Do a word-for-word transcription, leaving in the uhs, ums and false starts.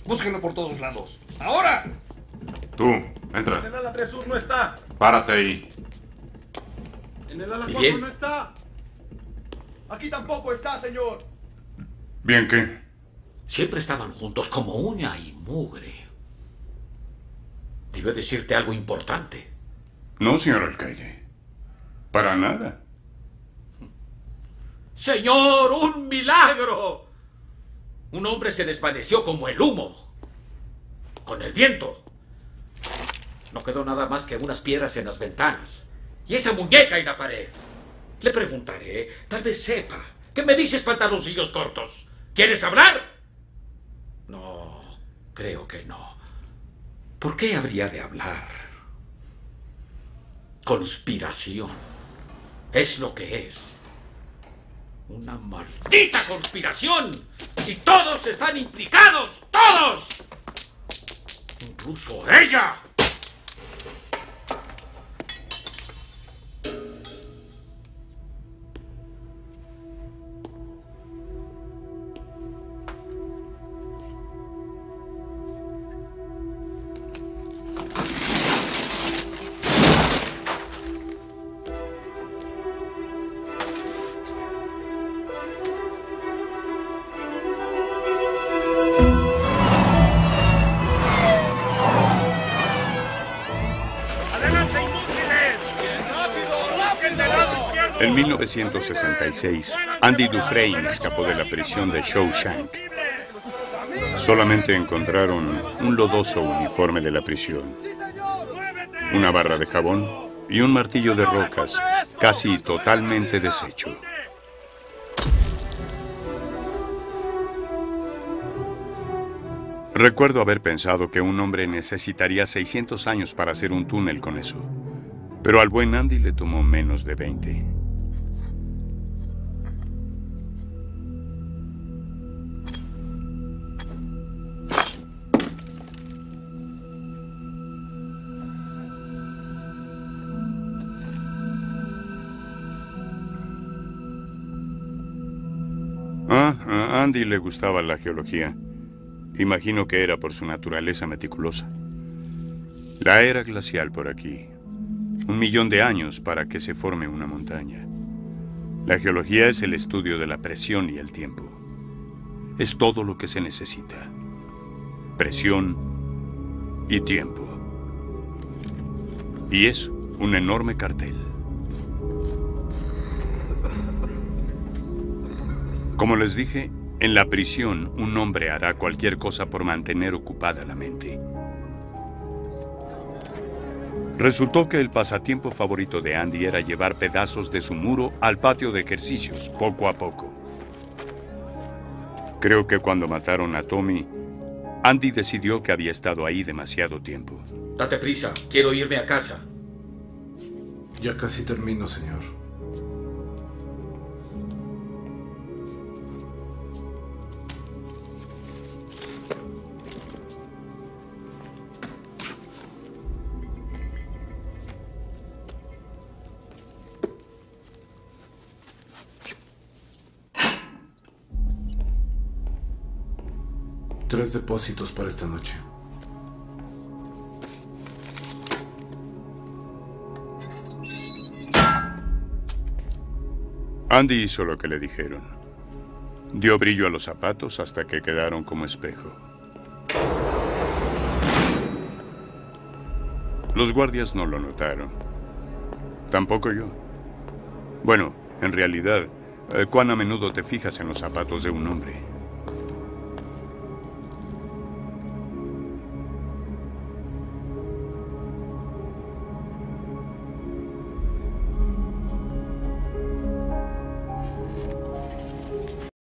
Búsquenlo por todos lados. ¡Ahora! Tú, entra. En el ala tres sur no está. Párate ahí. En el ala Bien. cuatro no está. Aquí tampoco está, señor. ¿Bien qué? Siempre estaban juntos como uña y mugre. Debe decirte algo importante. No, señor alcaide. Para nada. ¡Señor, un milagro! Un hombre se desvaneció como el humo. Con el viento. No quedó nada más que unas piedras en las ventanas. Y esa muñeca en la pared. Le preguntaré, tal vez sepa. ¿Qué me dices, pantaloncillos cortos? ¿Quieres hablar? No, creo que no. ¿Por qué habría de hablar? Conspiración. Es lo que es. Una maldita conspiración. Y todos están implicados. ¡Todos! Incluso ella. En mil novecientos sesenta y seis, Andy Dufresne escapó de la prisión de Shawshank. Solamente encontraron un lodoso uniforme de la prisión, una barra de jabón y un martillo de rocas casi totalmente deshecho. Recuerdo haber pensado que un hombre necesitaría seiscientos años para hacer un túnel con eso, pero al buen Andy le tomó menos de veinte. Ah, a Andy le gustaba la geología. Imagino que era por su naturaleza meticulosa. La era glacial por aquí. Un millón de años para que se forme una montaña. La geología es el estudio de la presión y el tiempo. Es todo lo que se necesita. Presión y tiempo. Y eso, un enorme cartel. Como les dije, en la prisión un hombre hará cualquier cosa por mantener ocupada la mente. Resultó que el pasatiempo favorito de Andy era llevar pedazos de su muro al patio de ejercicios, poco a poco. Creo que cuando mataron a Tommy, Andy decidió que había estado ahí demasiado tiempo. Date prisa, quiero irme a casa. Ya casi termino, señor. Tres depósitos para esta noche. Andy hizo lo que le dijeron. Dio brillo a los zapatos hasta que quedaron como espejo. Los guardias no lo notaron. Tampoco yo. Bueno, en realidad, ¿cuán a menudo te fijas en los zapatos de un hombre?